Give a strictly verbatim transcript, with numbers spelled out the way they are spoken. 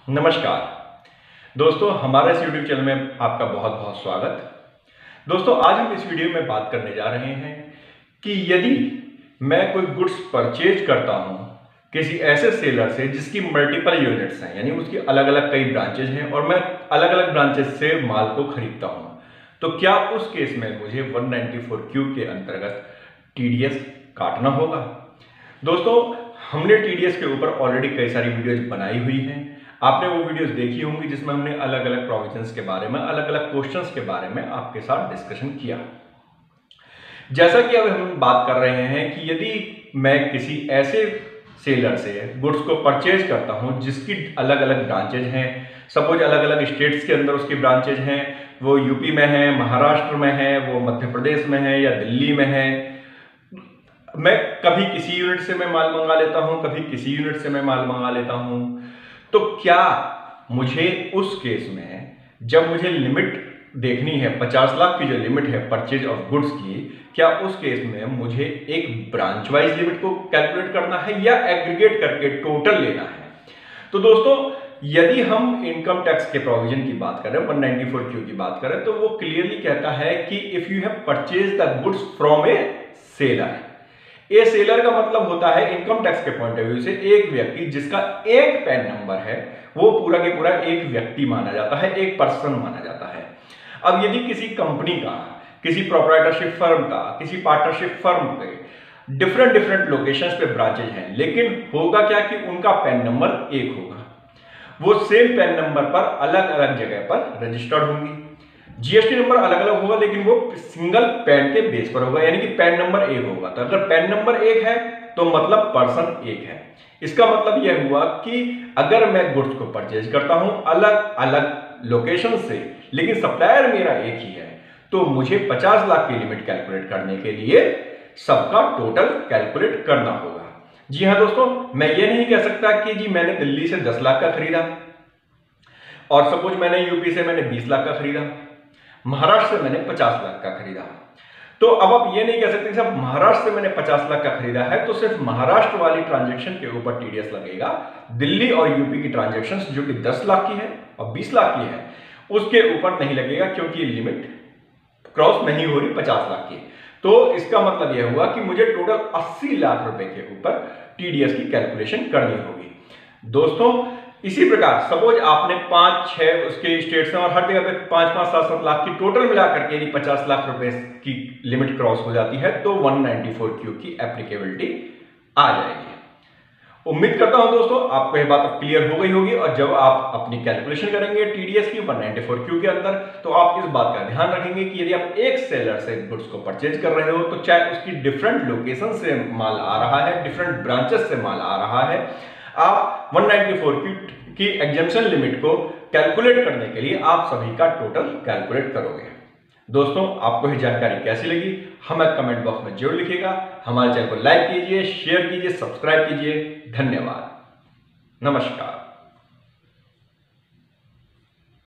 नमस्कार दोस्तों, हमारे इस यूट्यूब चैनल में आपका बहुत बहुत स्वागत। दोस्तों, आज हम इस वीडियो में बात करने जा रहे हैं कि यदि मैं कोई गुड्स परचेज करता हूं किसी ऐसे सेलर से जिसकी मल्टीपल यूनिट्स हैं, यानी उसकी अलग अलग कई ब्रांचेज हैं और मैं अलग अलग ब्रांचेज से माल को खरीदता हूं, तो क्या उस केस में मुझे एक सौ चौरानवे क्यू के अंतर्गत टीडीएस काटना होगा। दोस्तों, हमने टीडीएस के ऊपर ऑलरेडी कई सारी वीडियोज बनाई हुई हैं। आपने वो वीडियोस देखी होंगी जिसमें हमने अलग अलग प्रोविजंस के बारे में, अलग अलग क्वेश्चंस के बारे में आपके साथ डिस्कशन किया। जैसा कि अब हम बात कर रहे हैं कि यदि मैं किसी ऐसे सेलर से गुड्स को परचेज करता हूं जिसकी अलग अलग ब्रांचेज हैं, सपोज अलग अलग स्टेट्स के अंदर उसकी ब्रांचेज हैं, वो यूपी में है, महाराष्ट्र में है, वो मध्य प्रदेश में है या दिल्ली में है। मैं कभी किसी यूनिट से मैं माल मंगा लेता हूं, कभी किसी यूनिट से मैं माल मंगा लेता हूं। तो क्या मुझे उस केस में, जब मुझे लिमिट देखनी है, पचास लाख की जो लिमिट है परचेज ऑफ गुड्स की, क्या उस केस में मुझे एक ब्रांच वाइज लिमिट को कैलकुलेट करना है या एग्रीगेट करके टोटल लेना है। तो दोस्तों, यदि हम इनकम टैक्स के प्रोविजन की बात करें, एक सौ चौरानवे क्यू की बात करें, तो वो क्लियरली कहता है कि if you have purchase the goods from a seller. A seller का मतलब होता है इनकम टैक्स के पॉइंट ऑफ व्यू से एक व्यक्ति जिसका एक पैन नंबर है, वो पूरा के पूरा एक व्यक्ति माना जाता है, एक पर्सन माना जाता है। अब यदि किसी कंपनी का, किसी प्रोप्राइटरशिप फर्म का, किसी पार्टनरशिप फर्म के डिफरेंट डिफरेंट लोकेशंस पे ब्रांचेज हैं, लेकिन होगा क्या कि उनका पैन नंबर एक होगा, वो सेम पैन नंबर पर अलग अलग जगह पर रजिस्टर्ड होंगी। जीएसटी नंबर अलग अलग होगा, लेकिन वो सिंगल पैन के बेस पर होगा, यानी कि पैन नंबर एक होगा। तो अगर पैन नंबर एक है तो मतलब पर्सन एक है। इसका मतलब यह हुआ कि अगर मैं गुड्स को परचेज करता हूं अलग अलग लोकेशन से, लेकिन सप्लायर मेरा एक ही है, तो मुझे पचास लाख की लिमिट कैलकुलेट करने के लिए सबका टोटल कैलकुलेट करना होगा। जी हां दोस्तों, मैं ये नहीं कह सकता कि जी मैंने दिल्ली से दस लाख का खरीदा और सपोज मैंने यूपी से मैंने बीस लाख का खरीदा, महाराष्ट्र से मैंने पचास लाख का खरीदा। तो अब आप ये नहीं कह सकते कि महाराष्ट्र से मैंने पचास लाख का खरीदा है तो सिर्फ महाराष्ट्र वाली ट्रांजैक्शन के ऊपर टीडीएस लगेगा। दिल्ली और यूपी की ट्रांजैक्शंस जो कि दस लाख की है और बीस लाख की है, उसके ऊपर नहीं लगेगा, क्योंकि ये लिमिट क्रॉस नहीं हो रही पचास लाख की। तो इसका मतलब यह हुआ कि मुझे टोटल अस्सी लाख रुपए के ऊपर टीडीएस की कैलकुलेशन करनी होगी। दोस्तों, इसी प्रकार सपोज आपने पांच छह उसके स्टेट्स हैं और हर जगह पे पांच पांच सात सात लाख की टोटल मिलाकर के यदि पचास लाख रुपए की लिमिट क्रॉस हो जाती है तो एक सौ चौरानवे क्यू की एप्लीकेबिलिटी आ जाएगी। उम्मीद करता हूं दोस्तों आपको यह बात अब क्लियर हो गई होगी, और जब आप अपनी कैलकुलेशन करेंगे टीडीएस की एक सौ चौरानवे क्यू के अंदर, तो आप इस बात का ध्यान रखेंगे कि यदि आप एक सेलर से गुड्स को परचेज कर रहे हो, तो चाहे उसकी डिफरेंट लोकेशन से माल आ रहा है, डिफरेंट ब्रांचेस से माल आ रहा है, आप एक सौ चौरानवे की एग्जेम्पशन लिमिट को कैलकुलेट करने के लिए आप सभी का टोटल कैलकुलेट करोगे। दोस्तों, आपको ये जानकारी कैसी लगी हमें कमेंट बॉक्स में जरूर लिखिएगा। हमारे चैनल को लाइक कीजिए, शेयर कीजिए, सब्सक्राइब कीजिए। धन्यवाद, नमस्कार।